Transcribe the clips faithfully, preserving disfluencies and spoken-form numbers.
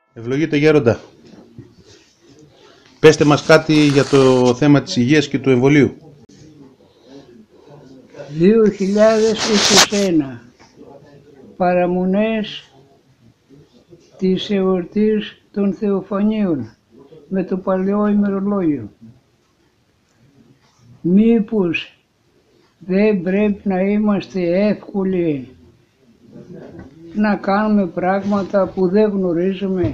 Ευλογείτε γέροντα. Πέστε μας κάτι για το θέμα της υγείας και του εμβολίου. δύο χιλιάδες είκοσι ένα παραμονές της εορτής των Θεοφανίων με το παλαιό ημερολόγιο. Μήπως δεν πρέπει να είμαστε εύκολοι να κάνουμε πράγματα που δεν γνωρίζουμε?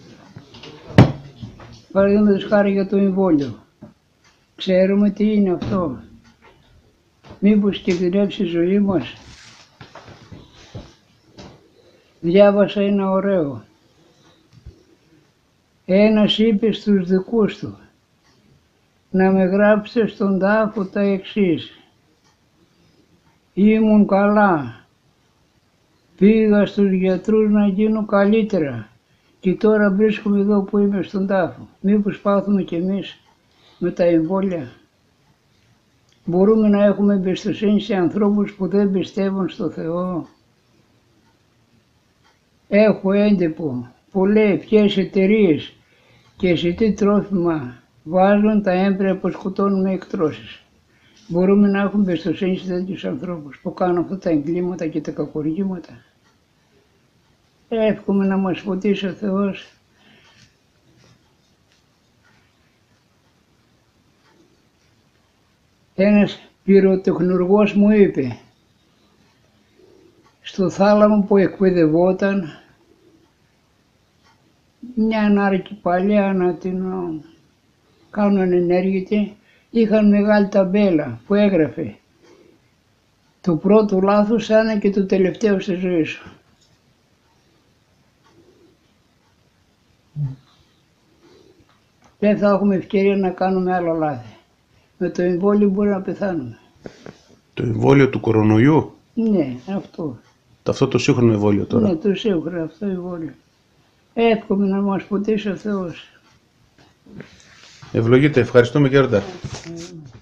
Παραδείγματος χάρη για το εμβόλιο. Ξέρουμε τι είναι αυτό? Μήπως κινδυνεύσει η ζωή μας? Διάβασα ένα ωραίο. Ένας είπε στους δικούς του να με γράψετε στον τάφο τα εξής: ήμουν καλά, πήγα στους γιατρούς να γίνω καλύτερα και τώρα βρίσκομαι εδώ που είμαι στον τάφο. Μήπως πάθουμε κι εμείς με τα εμβόλια? Μπορούμε να έχουμε εμπιστοσύνη σε ανθρώπους που δεν πιστεύουν στο Θεό? Έχω έντυπο που λέει ποιες εταιρείες και σε τι τρόφιμα βάζουν τα έμβρια που σκοτώνουν με εκτρώσεις. Μπορούμε να έχουμε εμπιστοσύνη σε τέτοιους ανθρώπους που κάνουν αυτά τα εγκλήματα και τα κακουργήματα? Εύχομαι να μας φωτίσει ο Θεός. Ένας πυροτεχνουργός μου είπε, στο θάλαμο που εκπαιδευόταν, μια νάρκη παλιά να την κάνουν ενέργητη, είχαν μεγάλη ταμπέλα που έγραφε το πρώτο λάθος θα είναι και το τελευταίο στη ζωή σου. Δεν θα έχουμε ευκαιρία να κάνουμε άλλα λάθη. Με το εμβόλιο μπορεί να πεθάνουμε. Το εμβόλιο του κορονοϊού? Ναι, αυτό. Αυτό το σύγχρονο εμβόλιο τώρα? Ναι, το σύγχρονο αυτό εμβόλιο. Εύχομαι να μας φωτίσει ο Θεός. Ευλογείτε, ευχαριστούμε γέροντα.